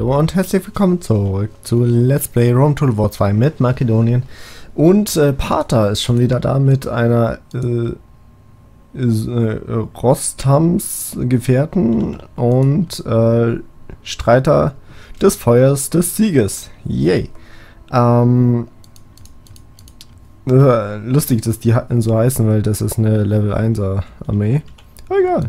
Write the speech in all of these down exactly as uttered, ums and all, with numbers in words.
Hallo und herzlich willkommen zurück zu Let's Play Rome Total War zwei mit Makedonien. Und äh, Pater ist schon wieder da mit einer äh, äh, Rostams Gefährten und äh, Streiter des Feuers des Sieges. Yay. Ähm, äh, lustig, dass die so heißen, weil das ist eine Level einser Armee. Egal.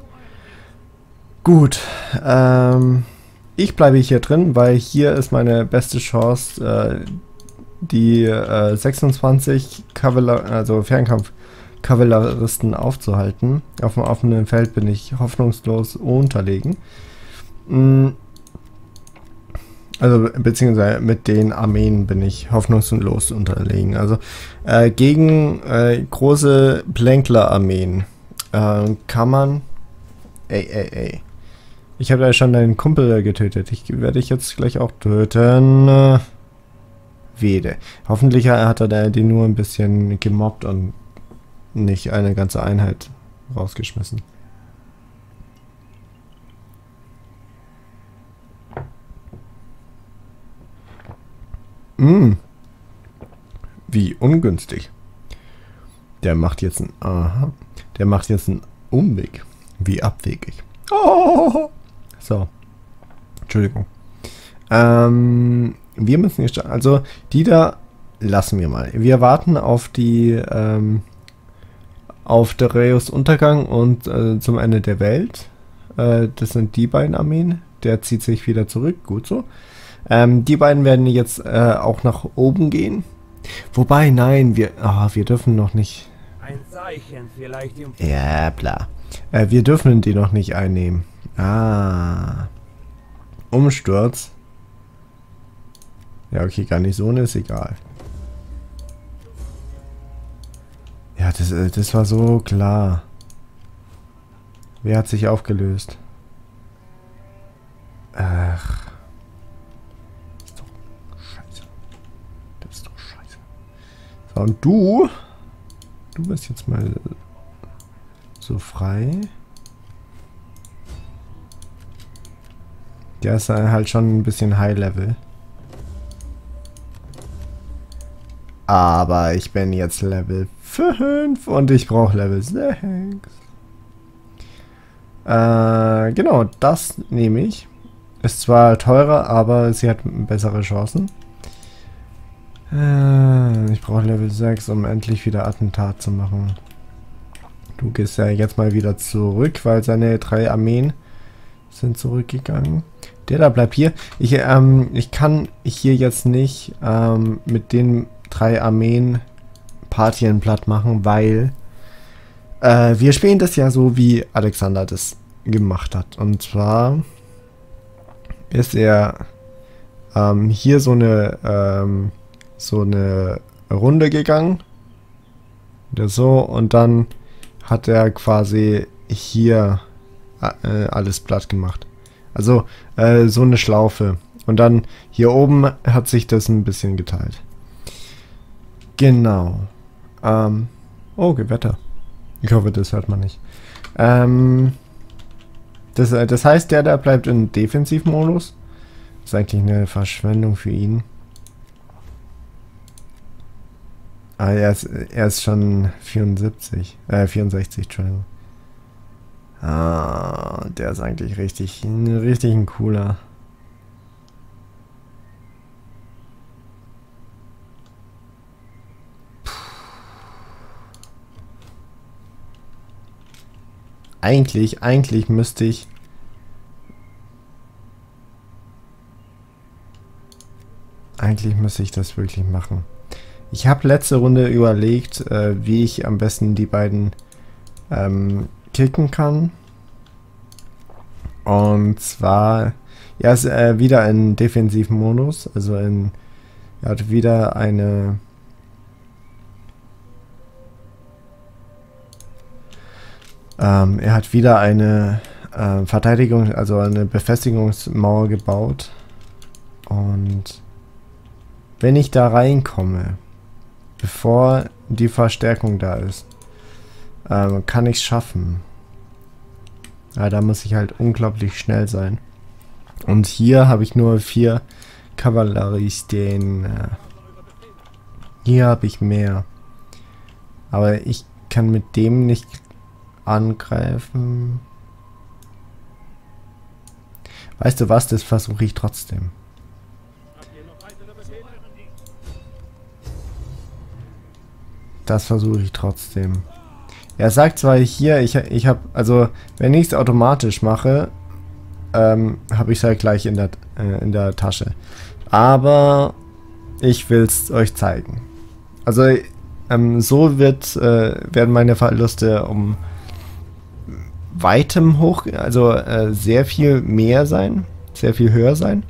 Gut. Ähm... Ich bleibe hier drin, weil hier ist meine beste Chance, äh, die äh, sechsundzwanzig Kavallerie, also Fernkampf-Kavalleristen aufzuhalten. Auf dem offenen Feld bin ich hoffnungslos unterlegen. Mm. Also, beziehungsweise mit den Armeen bin ich hoffnungslos unterlegen. Also, äh, gegen äh, große Plänkler-Armeen äh, kann man... Ey, ey, ey. Ich habe ja schon deinen Kumpel getötet. Ich werde dich jetzt gleich auch töten. Wede. Hoffentlich hat er den nur ein bisschen gemobbt und nicht eine ganze Einheit rausgeschmissen. Hm. Wie ungünstig. Der macht jetzt einen... Aha. Der macht jetzt einen Umweg. Wie abwegig. Oh. So. Entschuldigung. Ähm, wir müssen hier... Also, die da lassen wir mal. Wir warten auf die... Ähm, auf Dareios Untergang und äh, zum Ende der Welt. Äh, das sind die beiden Armeen. Der zieht sich wieder zurück. Gut so. Ähm, die beiden werden jetzt äh, auch nach oben gehen. Wobei, nein, wir... Ah, wir dürfen noch nicht... Ein Zeichen vielleicht im... Ja, bla. Äh, wir dürfen die noch nicht einnehmen. Ah. Umsturz. Ja, okay, gar nicht so, ist egal. Ja, das, das war so klar. Wer hat sich aufgelöst? Ach. Das ist doch scheiße. Das ist doch scheiße. So, und du? Du bist jetzt mal so frei. Der ist halt schon ein bisschen High-Level. Aber ich bin jetzt Level fünf und ich brauche Level sechs. Äh, genau, das nehme ich. Ist zwar teurer, aber sie hat bessere Chancen. Äh, ich brauche Level sechs, um endlich wieder Attentat zu machen. Du gehst ja jetzt mal wieder zurück, weil seine drei Armeen sind zurückgegangen. Der da bleibt hier. Ich, ähm, ich kann hier jetzt nicht ähm, mit den drei Armeen Parthien platt machen, weil äh, wir spielen das ja so, wie Alexander das gemacht hat. Und zwar ist er ähm, hier so eine ähm, so eine Runde gegangen. Oder so. Und dann hat er quasi hier äh, alles platt gemacht. Also äh, so eine Schlaufe. Und dann hier oben hat sich das ein bisschen geteilt. Genau. Ähm, oh, Gewitter. Ich hoffe, das hört man nicht. Ähm, das, das heißt, der da bleibt in Defensivmodus. Das ist eigentlich eine Verschwendung für ihn. Ah, er ist, er ist schon vierundsiebzig. Äh, vierundsechzig, Entschuldigung. Ah, der ist eigentlich richtig, richtig ein cooler. Puh. Eigentlich, eigentlich müsste ich... Eigentlich müsste ich das wirklich machen. Ich habe letzte Runde überlegt, äh, wie ich am besten die beiden ähm, kicken kann. Und zwar, ja, ist äh, wieder in defensiven Modus, also in, er hat wieder eine ähm, er hat wieder eine äh, Verteidigung, also eine Befestigungsmauer gebaut. Und wenn ich da reinkomme, bevor die Verstärkung da ist, ähm, kann ich es schaffen. Ja, da muss ich halt unglaublich schnell sein. Und hier habe ich nur vier Kavalleristen. Hier habe ich mehr. Aber ich kann mit dem nicht angreifen. Weißt du was, das versuche ich trotzdem. Das versuche ich trotzdem. Er sagt zwar hier, ich, ich habe, also wenn ich es automatisch mache, ähm, habe ich es halt gleich in der, äh, in der Tasche. Aber ich will es euch zeigen. Also ähm, so wird, äh, werden meine Verluste um weitem hoch, also äh, sehr viel mehr sein, sehr viel höher sein.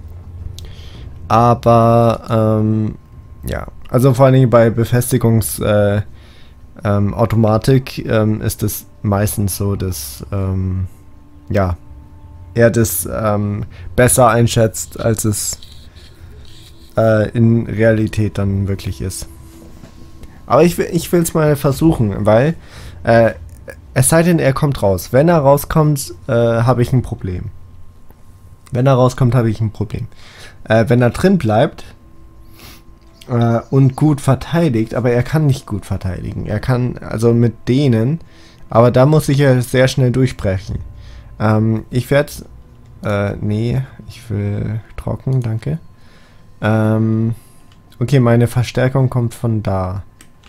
Aber ähm, ja, also vor allen Dingen bei Befestigungsautomatik äh, ähm, Automatik, ähm, ist es meistens so, dass ähm, ja, er das ähm, besser einschätzt, als es äh, in Realität dann wirklich ist. Aber ich, ich will es mal versuchen, weil äh, es sei denn, er kommt raus. Wenn er rauskommt, äh, habe ich ein Problem. Wenn er rauskommt, habe ich ein Problem. Äh, wenn er drin bleibt äh, und gut verteidigt, aber er kann nicht gut verteidigen. Er kann, also mit denen, aber da muss ich ja sehr schnell durchbrechen. Ähm, ich werde, äh, nee, ich will trocken, danke. Ähm, okay, meine Verstärkung kommt von da.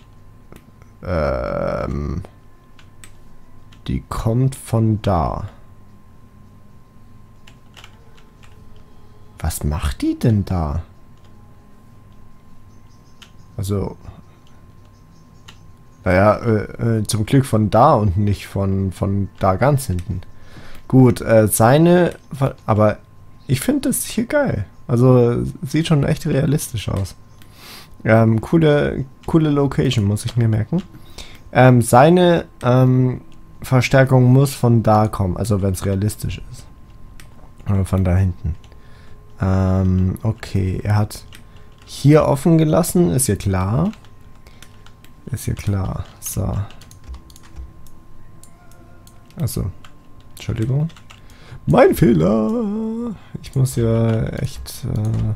Ähm, die kommt von da. Was macht die denn da? Also, naja, äh, äh, zum Glück von da und nicht von, von da ganz hinten. Gut, äh, seine, aber ich finde das hier geil. Also, sieht schon echt realistisch aus. Ähm, coole, coole Location, muss ich mir merken. Ähm, seine, ähm, Verstärkung muss von da kommen, also wenn es realistisch ist. Oder von da hinten. Ähm, okay, er hat hier offen gelassen, ist ja klar. Ist ja klar. So. Achso. Entschuldigung. Mein Fehler! Ich muss ja echt äh,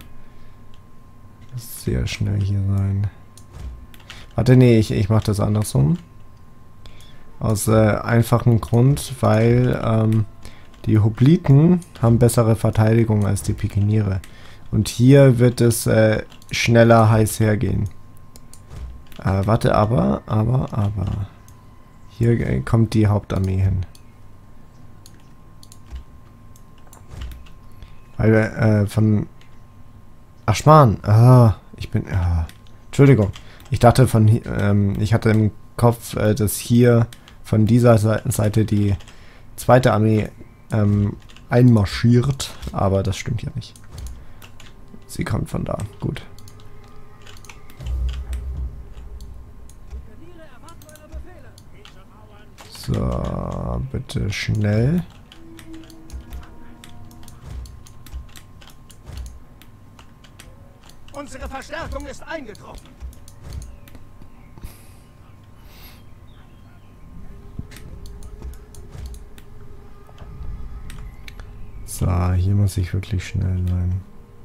sehr schnell hier sein. Warte, nee, ich, ich mache das andersrum. Aus äh, einfachem Grund, weil ähm, die Hopliten haben bessere Verteidigung als die Pikiniere. Und hier wird es äh, schneller heiß hergehen. Äh, warte, aber, aber, aber. Hier äh, kommt die Hauptarmee hin. Weil äh, von... Ach, Schmarrn. Ah, ich bin... Ah, Entschuldigung. Ich dachte von... Ähm, ich hatte im Kopf, äh, dass hier von dieser Seite die zweite Armee ähm, einmarschiert. Aber das stimmt ja nicht. Sie kommt von da. Gut. So, bitte schnell. Unsere Verstärkung ist eingetroffen. So, hier muss ich wirklich schnell sein.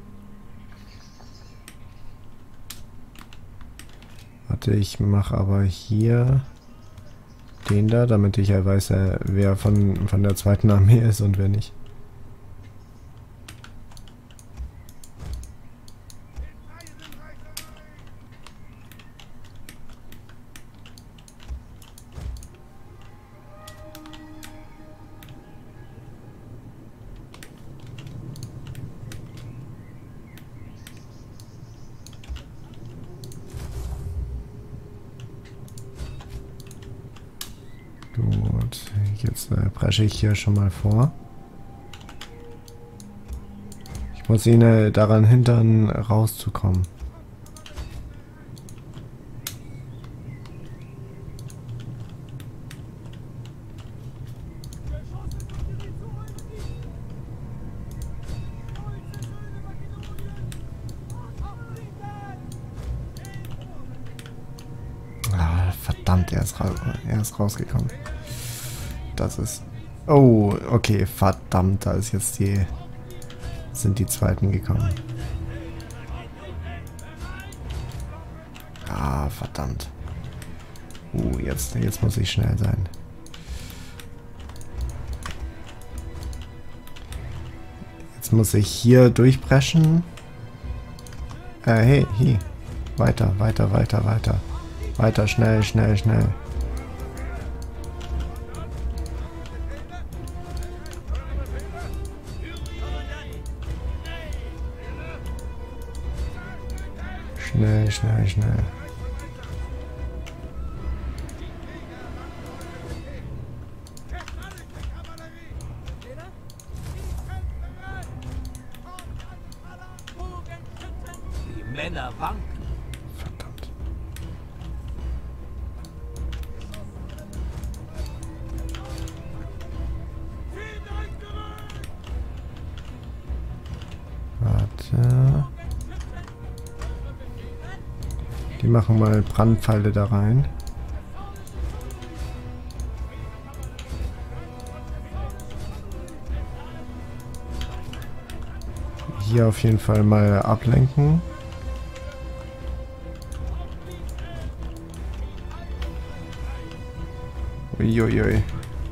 Warte, ich mache aber hier den da, damit ich ja weiß, wer von, von der zweiten Armee ist und wer nicht. Gut, jetzt äh, presche ich hier schon mal vor. Ich muss ihn äh, daran hindern, rauszukommen. Ah, verdammt, er ist, ra er ist rausgekommen. Das ist... Oh, okay, verdammt, da ist jetzt die sind die zweiten gekommen. Ah, verdammt. Uh, jetzt, jetzt muss ich schnell sein. Jetzt muss ich hier durchpreschen. Äh, hey, hier. Weiter, weiter, weiter, weiter. Weiter, schnell, schnell, schnell. Schnell, schnell, schnell. Die Männer wanken. Verdammt. Warte. Die machen mal Brandpfeile da rein. Hier auf jeden Fall mal ablenken. Uiuiui.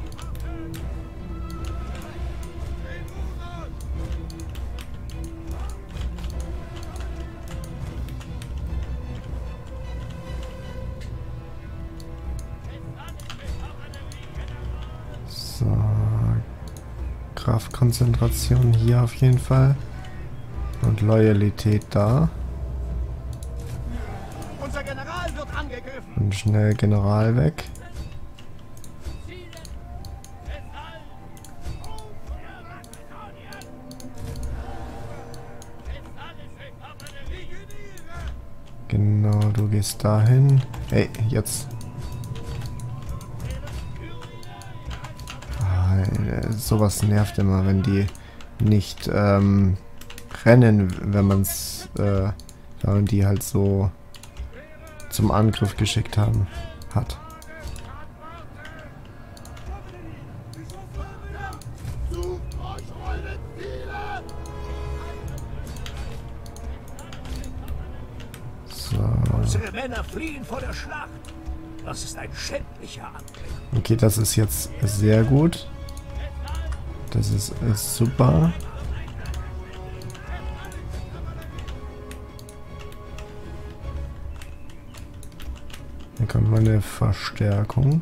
So. Kraftkonzentration hier auf jeden Fall. Und Loyalität da. Unser General wird angegriffen. Und schnell General weg. Genau, du gehst dahin. Ey, jetzt. Ah, sowas nervt immer, wenn die nicht ähm, rennen, wenn man es, äh, wenn man die halt so zum Angriff geschickt haben, hat. So. Unsere Männer fliehen vor der Schlacht. Das ist ein schändlicher Anblick. Okay, das ist jetzt sehr gut. Das ist, ist super. Hier kommt mal eine Verstärkung.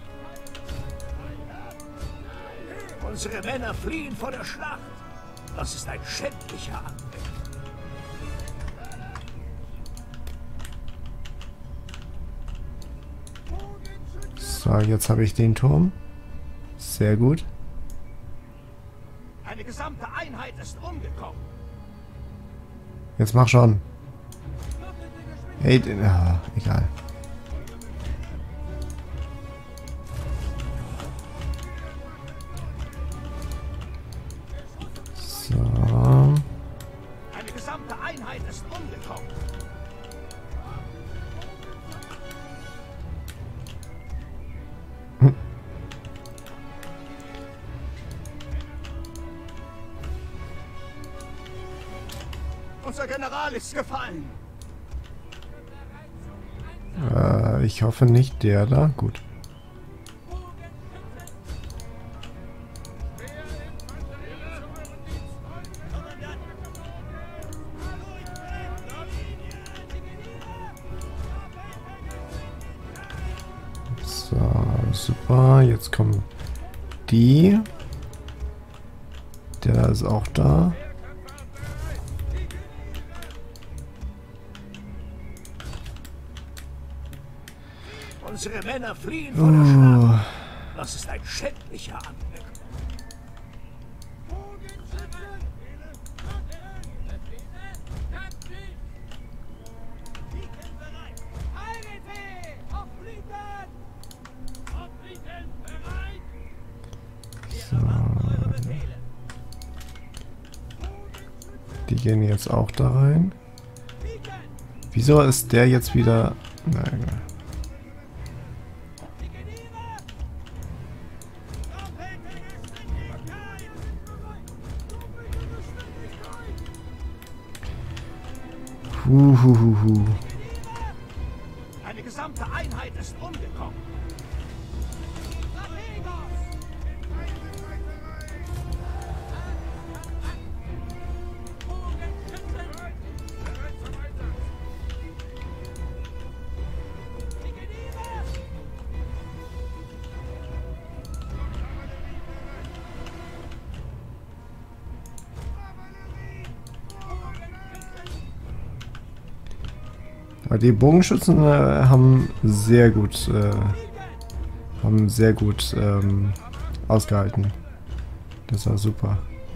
Unsere Männer fliehen vor der Schlacht. Das ist ein schändlicher Anblick. So, jetzt habe ich den Turm. Sehr gut. Eine gesamte Einheit ist umgekommen. Jetzt mach schon. Hey, den, ah, egal. So. Eine gesamte Einheit ist umgekommen. Unser General ist gefallen. Äh, ich hoffe nicht der da. Gut. So, super. Jetzt kommen die. Der ist auch da. Unsere Männer fliehen vor der Schlacht. Das ist ein schändlicher Anblick. So. Die gehen jetzt auch da rein. Wieso ist der jetzt wieder... Nein. Huhuhuhu. Eine gesamte Einheit ist umgekommen. Die Bogenschützen äh, haben sehr gut, äh, haben sehr gut ähm, ausgehalten. Das war super.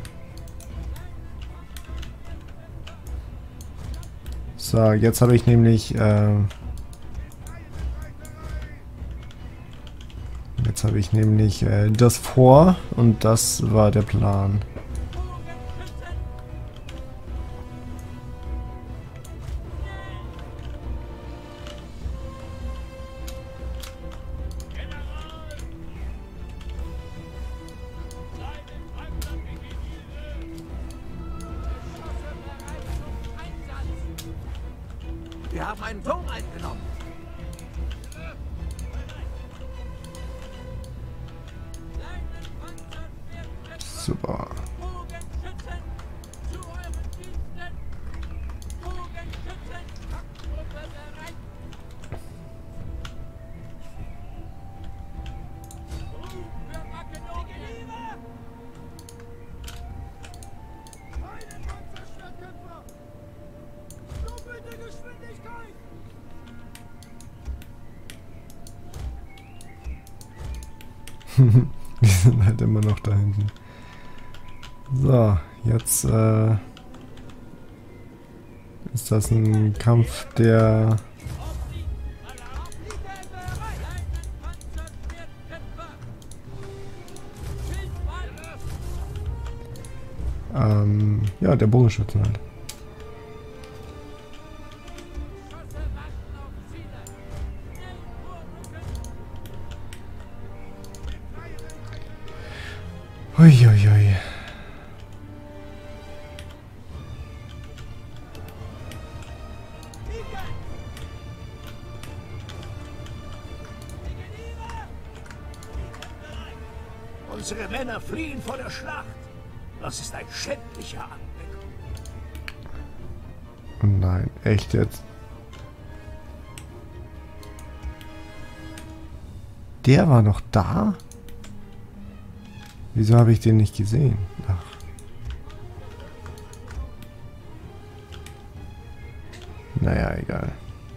So, jetzt habe ich nämlich, äh, jetzt habe ich nämlich äh, das vor und das war der Plan. Wir haben einen Turm eingenommen. Super. Wir sind halt immer noch da hinten. So, jetzt äh, ist das ein Kampf, der ähm, ja, der Bogenschützen halt. Uiuiui. Unsere Männer fliehen vor der Schlacht. Das ist ein schändlicher Anblick. Oh nein, echt jetzt? Der war noch da? Wieso habe ich den nicht gesehen? Ach. Naja, egal.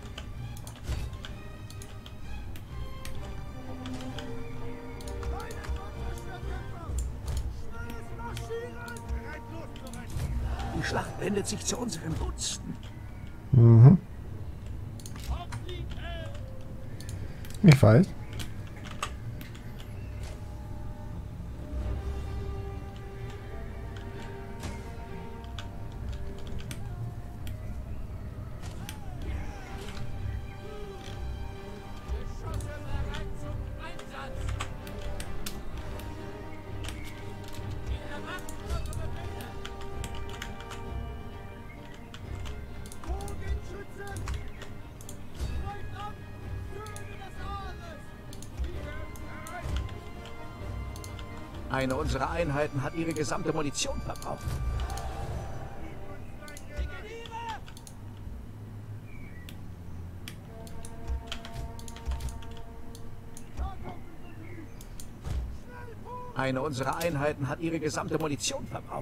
Die Schlacht wendet sich zu unseren Gunsten. Mhm. Ich weiß. Eine unserer Einheiten hat ihre gesamte Munition verbraucht. Eine unserer Einheiten hat ihre gesamte Munition verbraucht.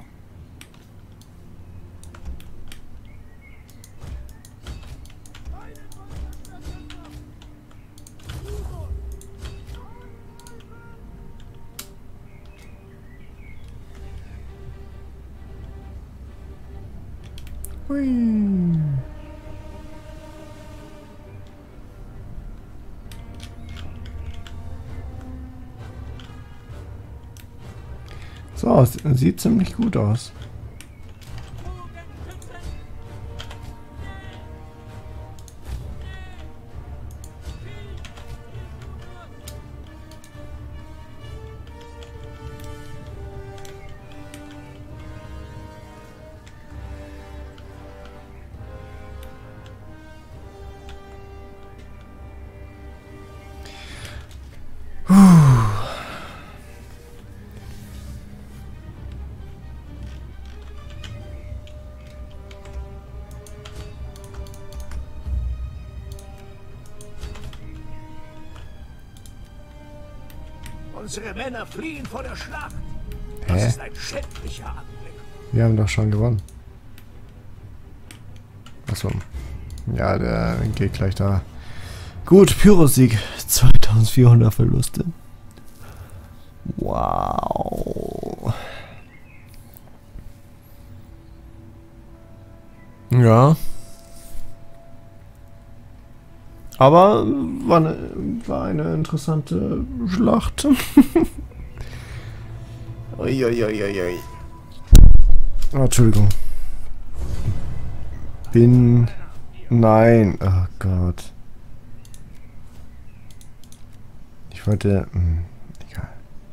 Hui. So, es sieht ziemlich gut aus. Unsere Männer fliehen vor der Schlacht. Hä? Das ist ein schändlicher Anblick. Wir haben doch schon gewonnen. Achso. Ja, der geht gleich da. Gut, Pyrrhus-Sieg. zweitausendvierhundert Verluste. Wow. Ja. Aber war eine, war eine interessante Schlacht. Uiuiuiui. Oh, Entschuldigung. Bin... Nein. Oh Gott. Ich wollte... Mh, egal.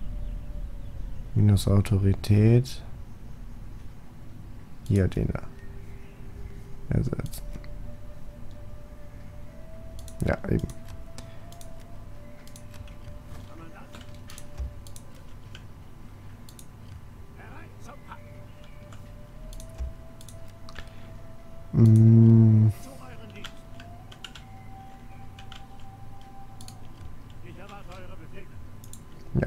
Minus Autorität. Hier, den da. Ersetzen. Ja, eben. Mm. Ja.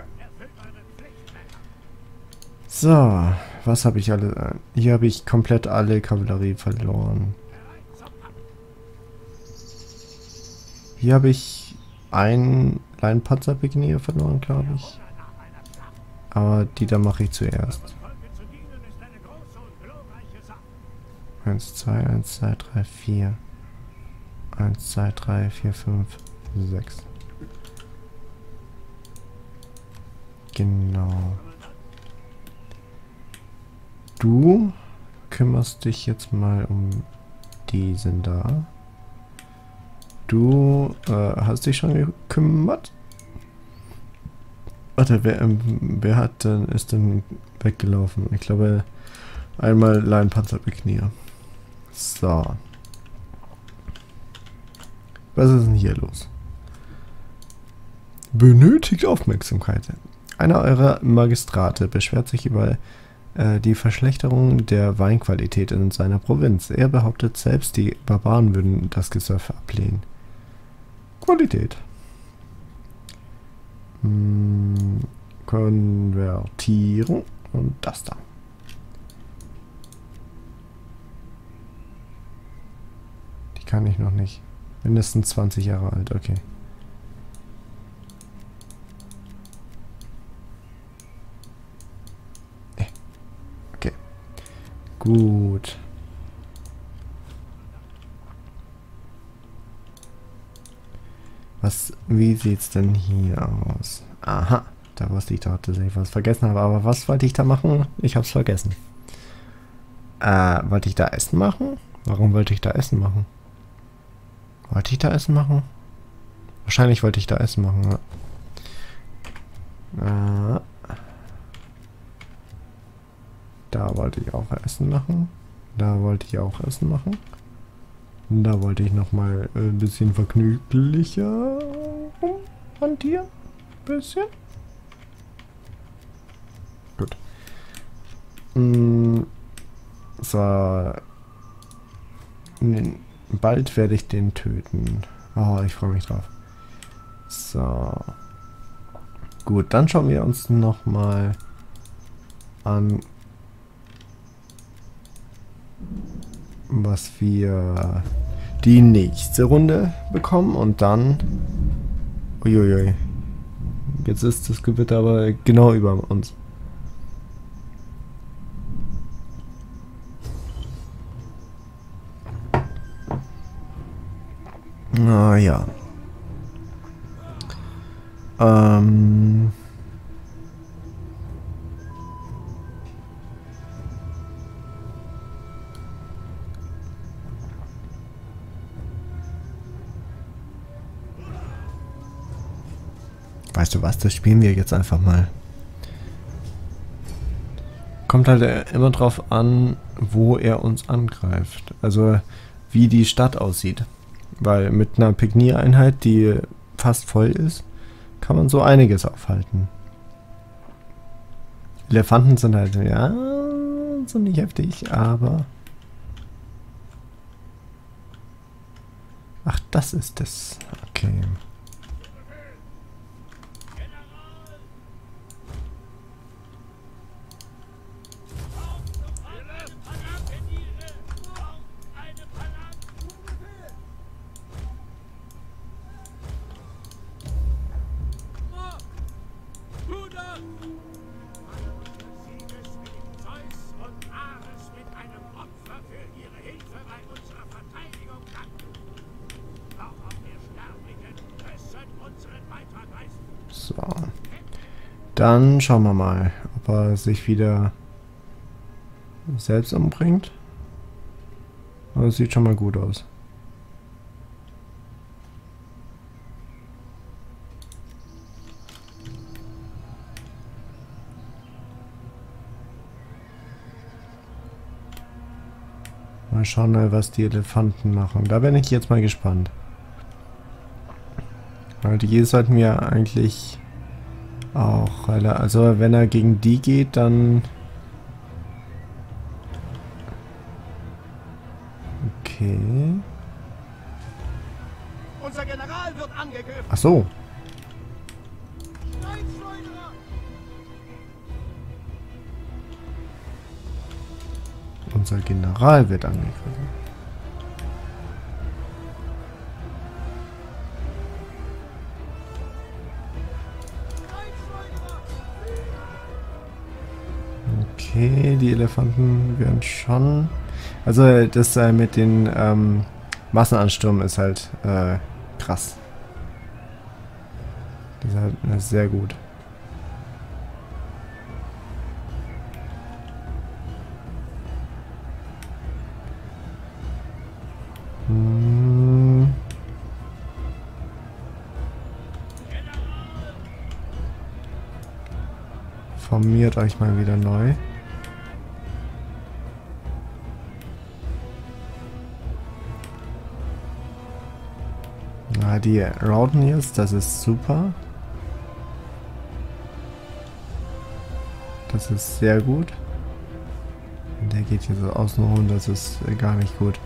So, was habe ich alle? Hier habe ich komplett alle Kavallerie verloren. Hier habe ich einen Leinpanzerpiknier verloren, glaube ich. Aber die da mache ich zuerst. eins, zwei, eins, zwei, drei, vier. eins, zwei, drei, vier, fünf, sechs. Genau. Du kümmerst dich jetzt mal um diesen da. Du äh, hast dich schon gekümmert? Warte, wer, ähm, wer hat denn, ist denn weggelaufen? Ich glaube, einmal Leinpanzerbeknier. So. Was ist denn hier los? Benötigt Aufmerksamkeit. Einer eurer Magistrate beschwert sich über äh, die Verschlechterung der Weinqualität in seiner Provinz. Er behauptet selbst, die Barbaren würden das Gesöff ablehnen. Qualität. Hm, konvertieren und das da. Die kann ich noch nicht. Mindestens zwanzig Jahre alt, okay. Okay. Gut. Was, wie sieht's denn hier aus? Aha, da wusste ich doch, dass ich was vergessen habe. Aber was wollte ich da machen? Ich hab's vergessen. Äh, wollte ich da Essen machen? Warum wollte ich da Essen machen? Wollte ich da Essen machen? Wahrscheinlich wollte ich da Essen machen, ja. Äh, da wollte ich auch Essen machen. Da wollte ich auch Essen machen. Da wollte ich nochmal ein bisschen vergnüglicher hantieren. Bisschen. Gut. Mm, so. Bald werde ich den töten. Oh, ich freue mich drauf. So. Gut, dann schauen wir uns nochmal an, was wir die nächste Runde bekommen und dann... Uiuiui. Jetzt ist das Gewitter aber genau über uns. Ah ja. Ähm... Weißt du was, das spielen wir jetzt einfach mal. Kommt halt immer drauf an, wo er uns angreift. Also wie die Stadt aussieht. Weil mit einer Piknier-Einheit, die fast voll ist, kann man so einiges aufhalten. Elefanten sind halt, ja, ziemlich heftig, aber... Ach, das ist es. Okay. So. Dann schauen wir mal, ob er sich wieder selbst umbringt. Aber es sieht schon mal gut aus. Mal schauen, was die Elefanten machen. Da bin ich jetzt mal gespannt. Weil die sollten wir eigentlich auch, also wenn er gegen die geht, dann... Okay. Unser General wird angegriffen. Ach so. Unser General wird angegriffen. Okay, die Elefanten werden schon... Also das äh, mit den ähm, Massenansturm ist halt äh, krass. Das ist halt äh, sehr gut. Hm. Formiert euch mal wieder neu. Ah, die routen jetzt, das ist super. Das ist sehr gut. Und der geht hier so außen rum, das ist äh, gar nicht gut.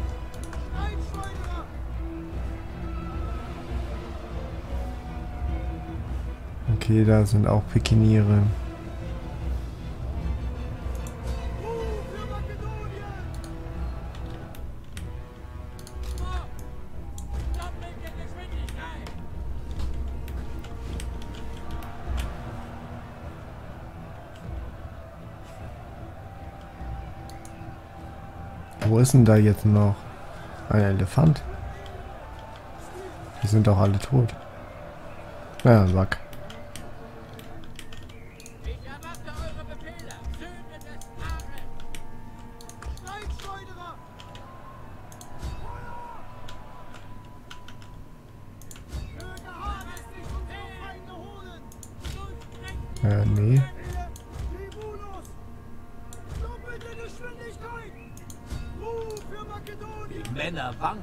Okay, da sind auch Pikiniere. Wo ist denn da jetzt noch ein Elefant? Die sind doch alle tot. Ja, Sack. Äh, nee. Die Männer wanken.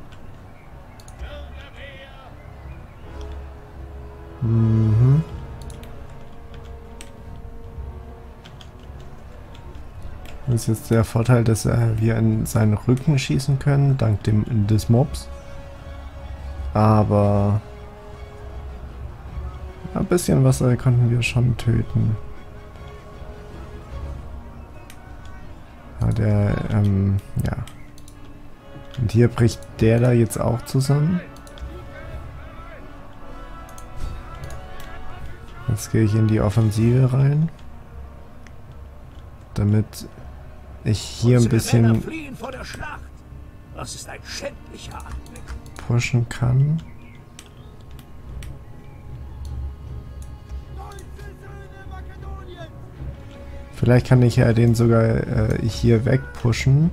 Mhm. Das ist jetzt der Vorteil, dass äh, wir in seinen Rücken schießen können, dank dem des Mobs. Aber ein bisschen Wasser konnten wir schon töten. Ja, der, ähm, ja. Und hier bricht der da jetzt auch zusammen. Jetzt gehe ich in die Offensive rein. Damit ich hier ein bisschen Das ist ein schändlicher Anblick. pushen kann. Vielleicht kann ich ja den sogar äh, hier wegpushen.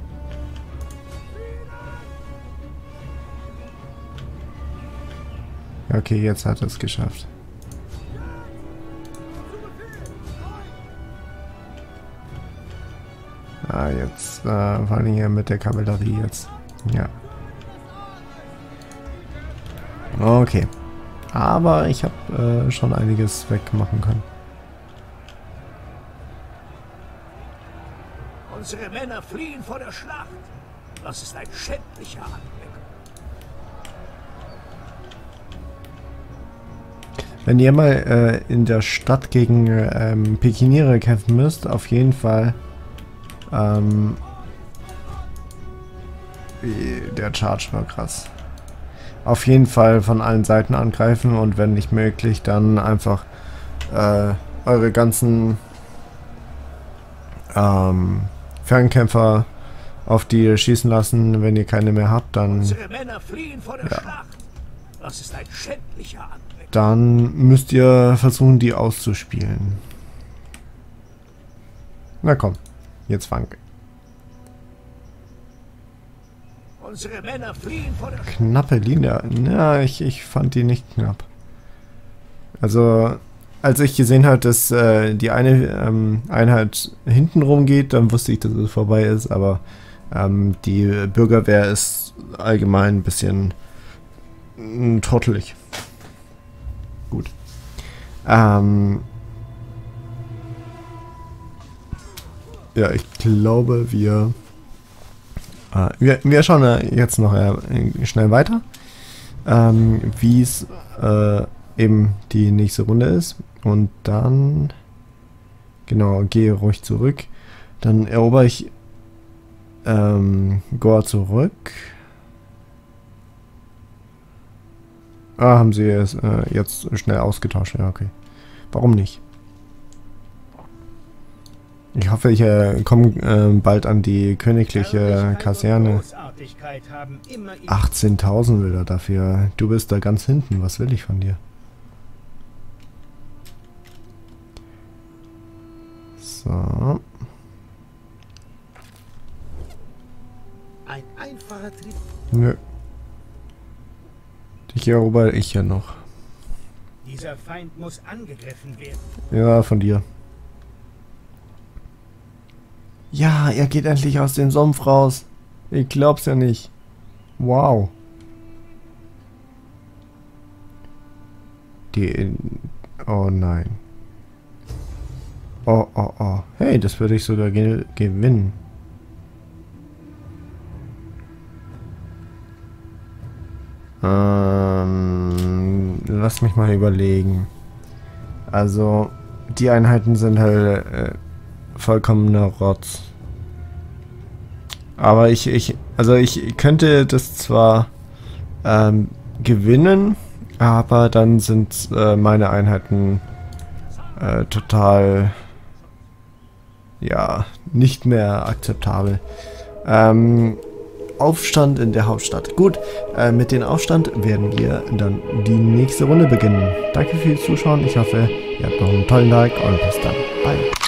Okay, jetzt hat er es geschafft. Ah, jetzt, äh, vor allem hier mit der Kavallerie jetzt. Ja. Okay. Aber ich habe äh, schon einiges wegmachen können. Unsere Männer fliehen vor der Schlacht. Das ist ein schändlicher Anblick. Wenn ihr mal äh, in der Stadt gegen ähm, Pikiniere kämpfen müsst, auf jeden Fall ähm, der Charge war krass. Auf jeden Fall von allen Seiten angreifen und wenn nicht möglich, dann einfach äh, eure ganzen ähm, Fernkämpfer auf die schießen lassen. Wenn ihr keine mehr habt, dann Unsere Männer fliehen vor der ja. Schlacht. Das ist ein schändlicher Anblick. Dann müsst ihr versuchen, die auszuspielen. Na komm, jetzt fang. Unsere Männer fliehen vor der Schlacht. Knappe Linie. Ja, ich, ich fand die nicht knapp. Also, als ich gesehen habe, dass äh, die eine ähm, Einheit hinten rum geht, dann wusste ich, dass es vorbei ist, aber ähm, die Bürgerwehr ist allgemein ein bisschen mh, trottelig. Gut. Ähm ja, ich glaube, wir, äh, wir, wir schauen äh, jetzt noch äh, schnell weiter, ähm, wie es äh, eben die nächste Runde ist. Und dann, genau, gehe ruhig zurück. Dann erober ich ähm, Gore zurück. Ah, haben sie es äh, jetzt schnell ausgetauscht. Ja, okay. Warum nicht? Ich hoffe, ich äh, komme äh, bald an die königliche Kaserne. achtzehntausend will er dafür. Du bist da ganz hinten. Was will ich von dir? So. Ein einfacher Trieb. Nö. Dich erober ich ja noch. Dieser Feind muss angegriffen werden. Ja, von dir. Ja, er geht endlich aus dem Sumpf raus. Ich glaub's ja nicht. Wow. Die... Oh nein. Oh, oh, oh. Hey, das würde ich sogar ge gewinnen. Ähm, lass mich mal überlegen. Also, die Einheiten sind halt äh, vollkommener Rotz. Aber ich, ich, also ich könnte das zwar ähm, gewinnen, aber dann sind äh, meine Einheiten äh, total, ja, nicht mehr akzeptabel. Ähm, Aufstand in der Hauptstadt. Gut, äh, mit dem Aufstand werden wir dann die nächste Runde beginnen. Danke fürs Zuschauen. Ich hoffe, ihr habt noch einen tollen Tag und bis dann. Bye.